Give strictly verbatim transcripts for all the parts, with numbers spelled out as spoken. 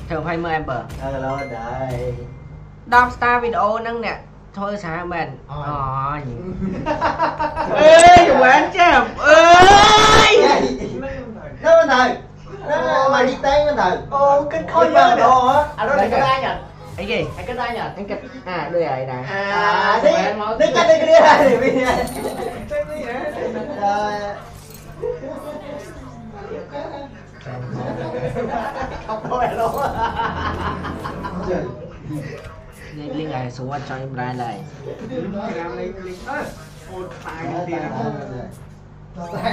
thường hay mơ em bờ hello đây đọc star video nâng nè thôi sao mình ơi ê quán chém ơi nó bên thầy mà đi tay bên thầy ô cái khôi nhớ đồ á à đó là cái ai nhỉ anh gì anh cái ai nhỉ anh kịch à đây này nè à đi đi cái đi cái đi đi không thôi luôn liên liên này xuống cho em ra này hai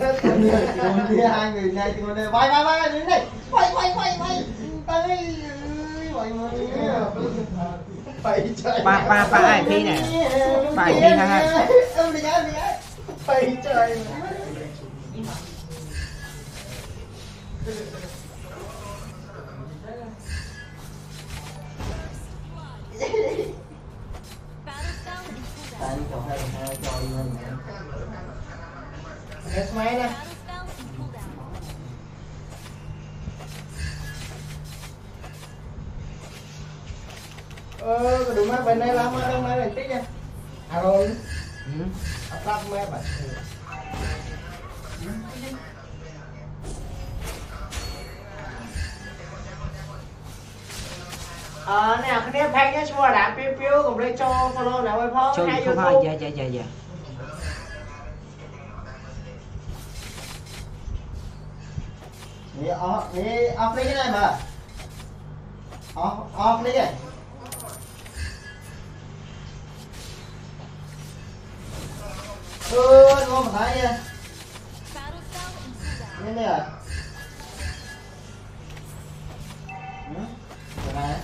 người này thì đây bay bay bay đến đây bay bay bay bay bay bay chơi ba ba ba ai phi nè ba ai phi ha ha em đi nhá đi nhá bay chơi Yes, máy nè. Ờ, đúng rồi, bên này làm ở đâu này tích nha. À rồi. Ừ. Lắp máy bạn. Ờ, nè, cái này phanh nhá, chua đã piu piu cùng đây cho follow nào ơi phong. Cho Hay không YouTube. dạ dạ dạ dạ. Đi off đi off đi cái này mà. Off off đi cái. Ừ, ngon mà thấy nha. Như này rồi. Ừ. Cái này.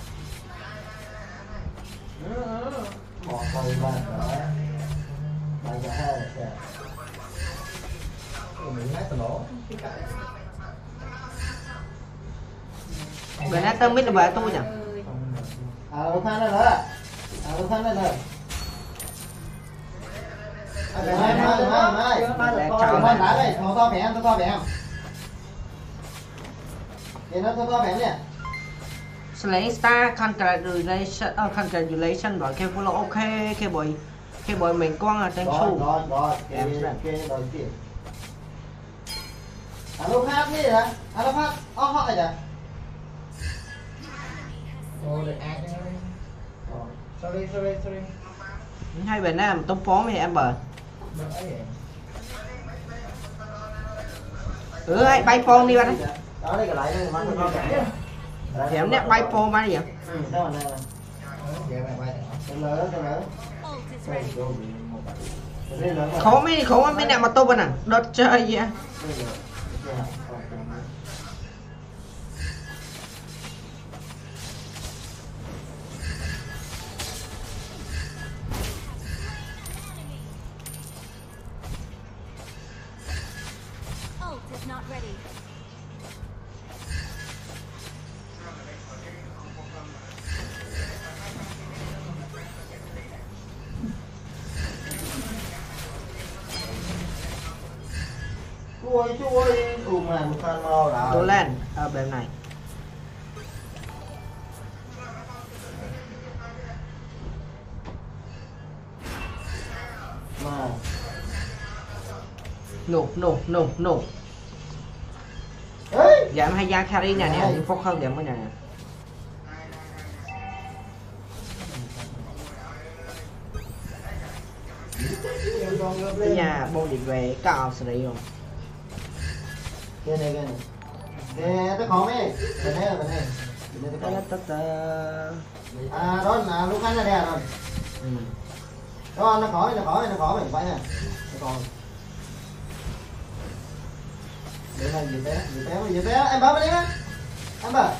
Ừ. Bỏ coi ba rồi. Ba giờ hai rồi. Mình nát tao nổ. Bữa nay tao biết là bà tôi nhỉ. À, lúc tháng này nữa. À, lúc tháng này nữa. Mai mai mai mai mai mai đá đây, thò to bẻ, thò to bẻ. Thì nó thò to bẻ nè. Slay star congratulation, uh, congratulation rồi cái follow ok cái bồi cái bồi mình con là thank you. Rồi rồi cái cái đầu tiên. À lúc hát đi hả? À lúc hát, ó hót rồi kìa. Ồ, được ad nha. Sorry, sorry, sorry. Hai bên này làm tống phó với em bờ. Ừ, hãy bay phone đi bạn ấy. Đó đây cái lại đây mà nó to bẻ. Thì em nè bay phone mà gì vậy? Ừ, đó này. Cái lớn, cái lớn. Khó mấy khó mấy nè mà tôi bên à đợt chơi gì á. Not ready. Chui chui ùm mà một con mò rồi. Tôi lên ở bên này. Mà Nổ nổ nổ nổ. Dạ em hay ra carry nè nè, nhưng phốc hơn giảm cái này nè. Cái nhà bô điện về cao xử lý không? cái này cái này. Nè, tôi khó mấy. Cái này là cái này. À đó là lúc anh là đè rồi. Ừ. Đó nó khỏi, nó khỏi, nó khỏi mình phải nè. Nó còn. Để này gì té, gì té, gì té, em bấm đi á. Em bấm.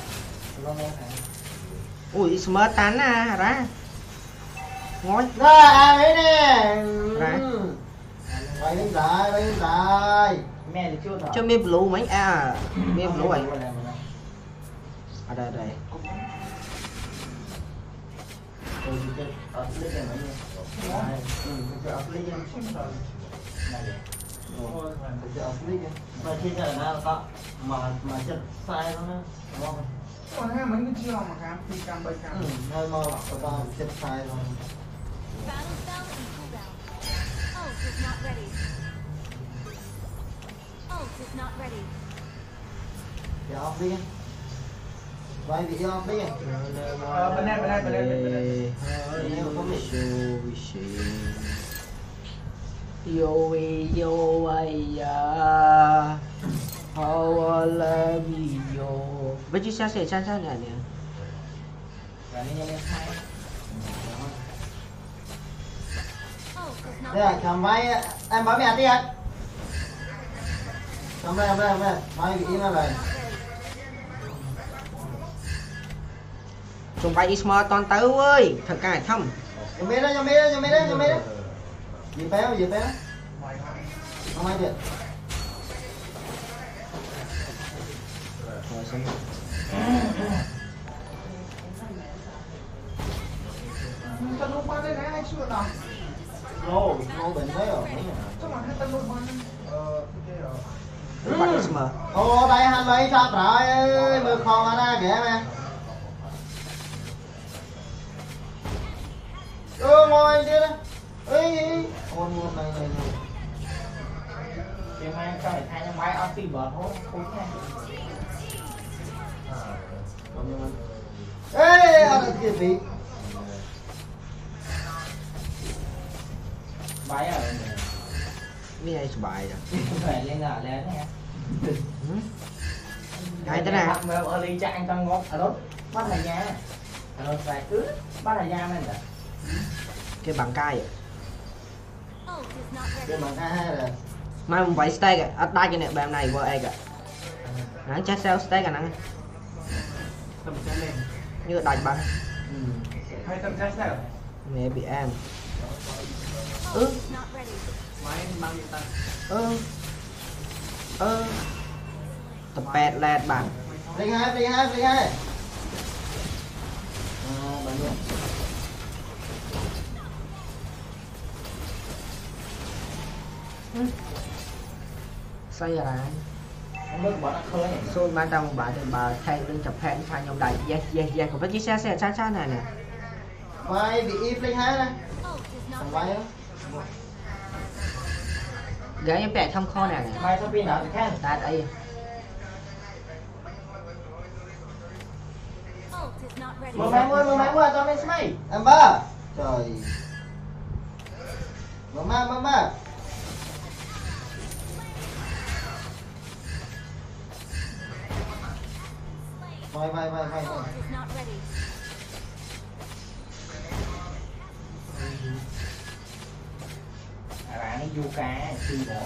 Ui, smart tán à, ra. Ngói. Rồi, à đấy nè. Ra. Quay lên lại, quay lên lại. Mẹ thì chưa Cho miếng blue mấy à, miếng blue vậy. À đây đây. Mà khi nào nó có mà mà chất sai nó đúng không? còn hai mấy cái chiêu mà cam thì cam bay cam hơi mơ của ta chết sai rồi dạ off đi vay bị off đi bên đây bên đây bên đây bên đây yo yo ay ya how I love you với chiếc xe xe sang sang này nè đây cầm vay em bảo mẹ đi anh cầm đây cầm đây cầm đây vay bị nó rồi chúng bay Isma toàn tới ơi thật cài thăm dùng mê đó dùng mê đó dùng mê đó dùng mê đó gì béo gì béo không ai được tân luôn qua đây này anh chưa nào lô lô bệnh thế rồi chắc là hai tân luôn qua ờ chúng bay Isma ô đây hai mấy sao rồi mưa con ra kìa mẹ ơ ngồi kia đó ấy ôn ôn này này cái mai cho hai cái máy off thì bật thôi không ê ở đây kia vị máy ở đây cái này bài rồi phải lên là lên nha cái thế nào ở ly cho anh trong ngón ở đó bắt là nha ở đó phải cứ bắt là nha mình rồi cái bằng cay cái bằng hai hai rồi mai một vậy steak à ở đây cái này bạn này qua ai cả nắng chắc sao steak à nắng tầm trái lên như đạch bằng hai tầm trái sao mẹ bị em ư máy bao nhiêu ta ơ ơ tập bẹt lẹt bạn đi hai đi hai đi hai à bạn nhé sao vậy là nước bỏ nó khơi xôn ban đầu bà thì bà thay lưng chập hẹn thay nhom đầy yes yes yes còn với chiếc xe xe cha cha này nè vay bị im đi hai nè cầm vay đó gái em bẹt thăm kho này nè mai sao pin nào thì khác ta đây một máy mua một máy mua cho mình máy em ba trời mama mama vay vay vay vay à nó du cá chi bỏ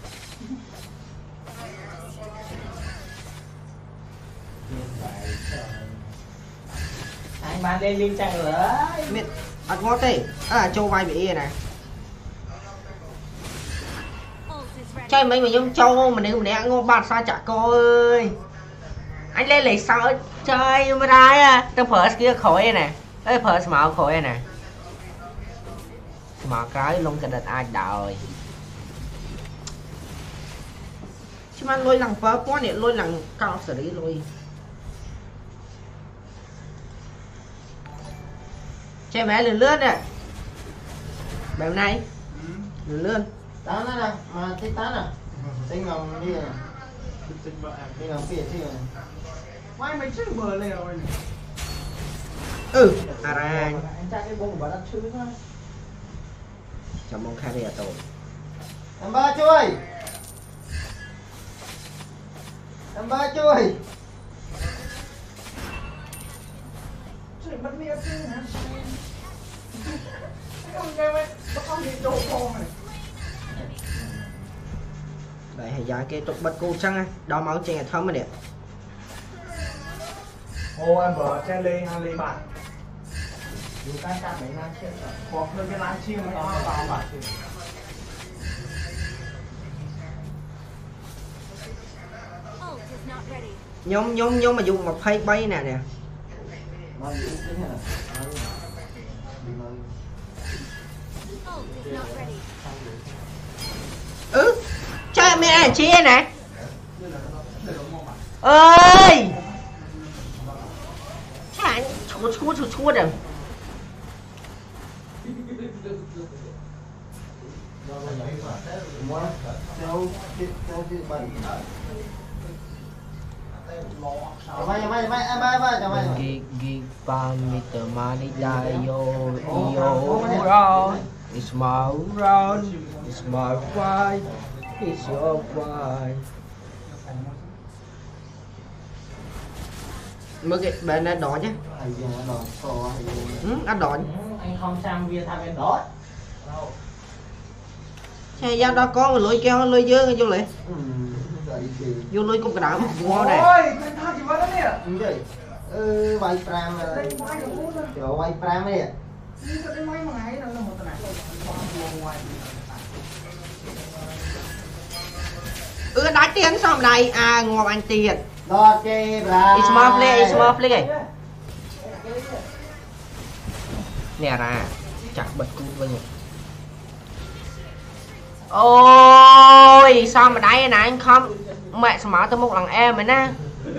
anh bạn lên liên trang lửa biết ăn ngon tê à châu vai bị này chơi mấy mình giống châu mà nếu mình ăn ngon bạn sao chả cô ơi anh lên lấy sao chơi mà ra à tao phở kia khỏi nè ơi phở màu khỏi nè mà cái lông cái đợt ai đời chứ mà lôi lằng phở quá này lôi lằng cao xử lý lôi chơi mẹ lươn lươn nè bèo này lươn lươn tán đó nè mà thấy tán à tính lòng đi nè đi lòng phía chứ nè máy mấy chiếc bờ lề rồi ừ à ra anh trai cái bông của bạn ăn chữ thôi chào mong khai à tổ em ba chui em ba chui trời mất mía chứ hả không nghe mấy nó không bị đồ con này đấy hay giá cái tục bật cô chăng á đau máu trên thơm mà đẹp ô em bờ che lê hai lê bạn dù ta chạm mấy năm chưa hoặc hơn cái lái chiêu nó vào bạn nhóm nhóm nhóm mà dùng một phay bay nè nè mà bị cái này ừ chơi mẹ này chia này ơi nó chuốt chuốt chuốt rồi Mày mày mày em mày mày mày gig gig pan meter money die yo yo round it's my round it's my fight it's your fight mới cái bên đó đỏ chứ ừ, ăn đỏ anh không sang bia tham em đó xe giao đó có lưỡi keo lưỡi dơ vô lại vô lưỡi cũng cái đảo ngon này ôi cái thằng gì vậy đó nè ừ vay pram rồi vay pram đi đi cho đến mấy ngày nó là một cái này ừ đá tiền xong đây à ngon anh tiền đó chơi ra it's more play it's more play nè ra chặt bật cút với nhỉ ôi sao mà đáy này anh không mẹ sao mở tôi một lần em ấy nè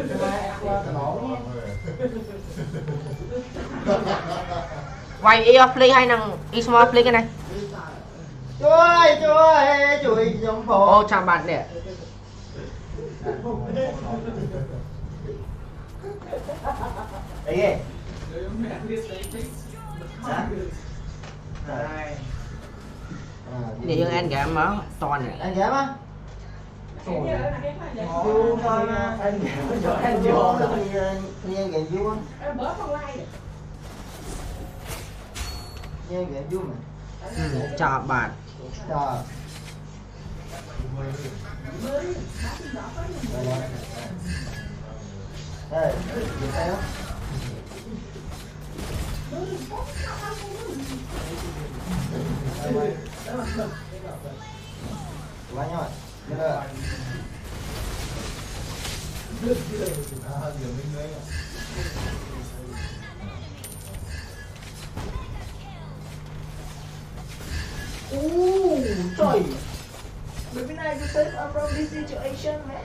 quay e play hay năng it's more play cái này chui chui chui trong phố ô chào bạn nè đấy nè anh gạm mở toàn này anh dám á vô thôi mà anh vô anh vô nghe gà vô em bớt con like nghe gà vô mà ừ, chào bạn trời đây gì tay đó quá nhoi Ooh, trời. Baby này you save us from this situation, man.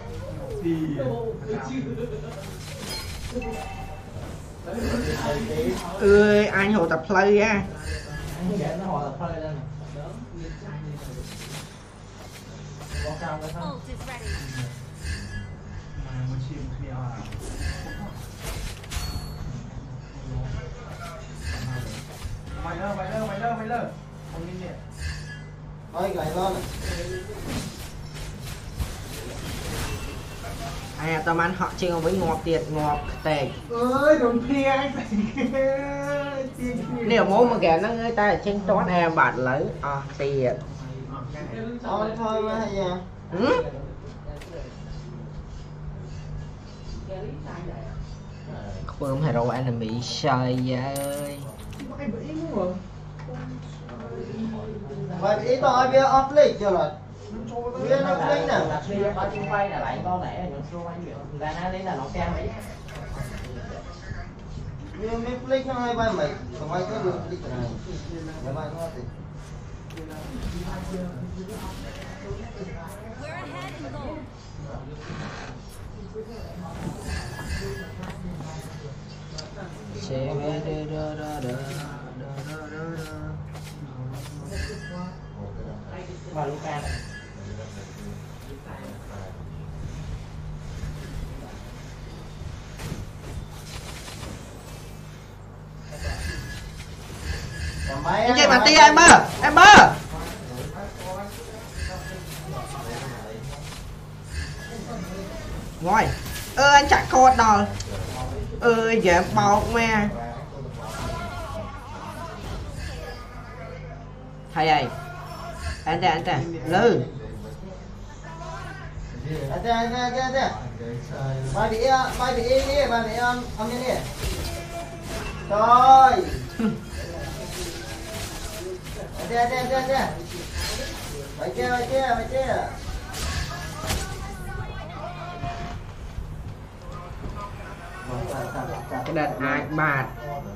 ơi anh hồ tập play á anh để nó hỏi là phơi lên có cao cái không mày lơ mày lơ mày lơ mày lơ không đi nhẹ thôi lại lên à tao ăn họ chơi với ngọt tiệt ngọt tệ ơi đừng phê anh nếu muốn mà kẻ nó người ta ở trên toán em bạn lấy à tiệt thôi thôi mà hay à ừ? Phương hero enemy sai ơi mày bị mua vậy ý tôi bây off league chưa rồi bây nó league nè là khi có chung quay là lại con này những số anh chuyện là nó đấy là nó keo ấy bây mấy league nó hay bay mày còn bay có được league này để bay nó thì và Luca này anh chơi bản tia em ơi em ơi ngồi ơ anh chặt cột đò ơi dẹp bọc mẹ thầy ơi anh ta anh ta lư anh ta anh ta anh ta bay bị bay bị đi bay bị ông ông như này trời anh ta anh ta anh ta bay kia bay kia bay kia cái đợt ai bạt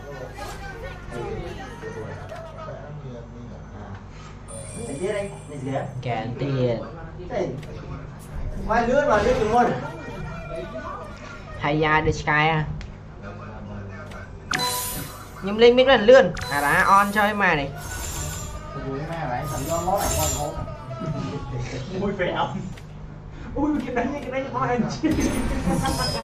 kẹn tiền quay lướt vào lướt luôn hay da đi sky à nhưng lên biết là lươn à đã on chơi mà này vui mà lại thành do nó là con hôn Ui phèo. Ui cái đánh cái đánh hoa hình